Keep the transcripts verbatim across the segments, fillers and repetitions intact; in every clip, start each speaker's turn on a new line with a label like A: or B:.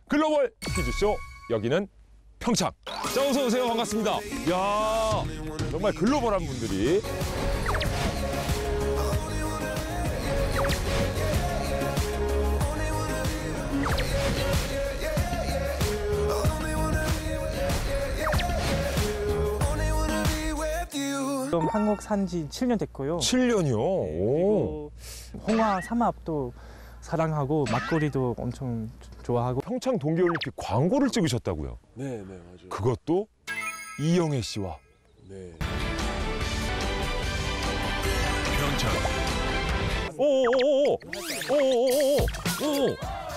A: 글로벌 퀴즈쇼, 여기는 평창. 자, 어서 오세요. 반갑습니다. 야, 정말 글로벌한 분들이.
B: 지금 한국 산지 칠 년 됐고요.
A: 칠 년이요? 오.
B: 홍화 삼합도 사랑하고 막걸리도 엄청 좋아하고.
A: 평창 동계올림픽 광고를 찍으셨다고요?
C: 네, 네, 맞아요.
A: 그것도 이영애 씨와.
C: 네.
A: 평창. 오오오오. 오오오오. 오.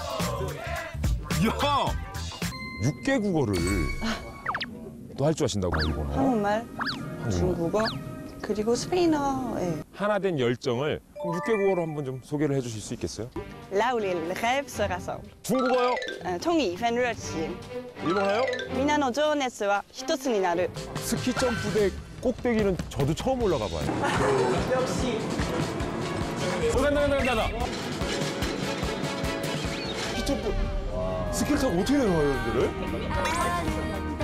A: 야. 육 개 국어를 또 할 줄 아신다고, 일본어.
D: 한국말, 중국어, 그리고 스페인어. 예.
A: 하나 된 열정을 육 개 국어로 한번 좀 소개를 해주실 수 있겠어요?
D: Là où les rêves se rassemblent.
A: 중국어요?
D: 呃통일팬热情
A: 일본어요?
D: みんなの情熱は一つになる
A: 스키 점프대 꼭대기는 저도 처음 올라가 봐요.
D: 역시
A: 어, 간다, 간다, 간다, 간다. 스키 점프. 스키를 타고 어떻게 내려가요, 여러분들을?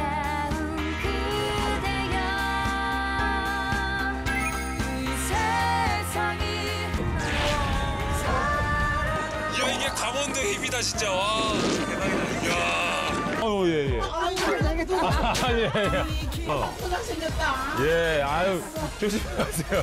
A: 야, 이게 강원도의 힘이다, 진짜. 와, 대박이다. 야. 어, 예, 예. 아, 예, 예. 어. 예, 아유, 조심하세요.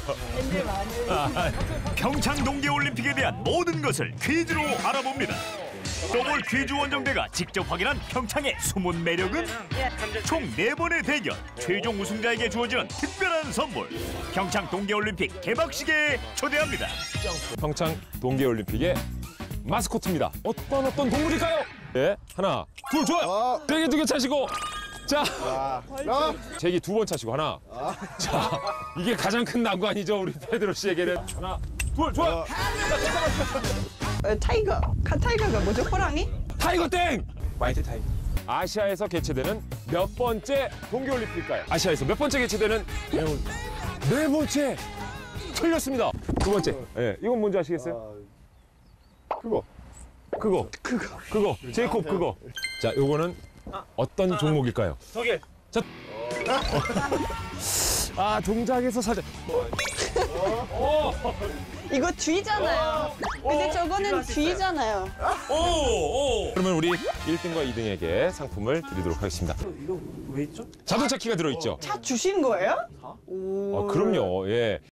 E: 평창 동계올림픽에 대한 모든 것을 퀴즈로 알아봅니다. 더블 퀴즈 원정대가 직접 확인한 평창의 숨은 매력은? 총 네 번의 대결, 최종 우승자에게 주어지는 특별한 선물, 평창 동계올림픽 개막식에 초대합니다.
A: 평창 동계올림픽의 마스코트입니다. 어떤 어떤 동물일까요? 예, 하나, 둘, 좋아요. 세개 두 개 차시고, 자, 제기 두 번 차시고 하나. 자, 이게 가장 큰 난관이죠, 우리 페드로 씨에게는. 하나, 둘, 좋아요.
D: 어, 타이거, 카 타이거가 뭐죠? 호랑이?
A: 타이거 땡!
B: 화이트 타이거.
A: 아시아에서 개최되는 몇 번째 동계올림픽일까요? 아시아에서 몇 번째 개최되는? 네 번째. 틀렸습니다. 두 번째. 예, 이건 뭔지 아시겠어요? 그거. 그거. 그거. 그거. 제이콥 그거. 자, 요거는 어떤 종목일까요?
B: 저게.
A: 자. 아, 동작에서 살짝.
D: 이거 뒤잖아요. 근데 저거는 뒤잖아요.
A: 오, 오. 그러면 우리 일 등과 이 등에게 상품을 드리도록 하겠습니다.
B: 이거 왜 있죠?
A: 자동차 키가 들어있죠?
D: 차 주신 거예요?
A: 아, 그럼요. 예.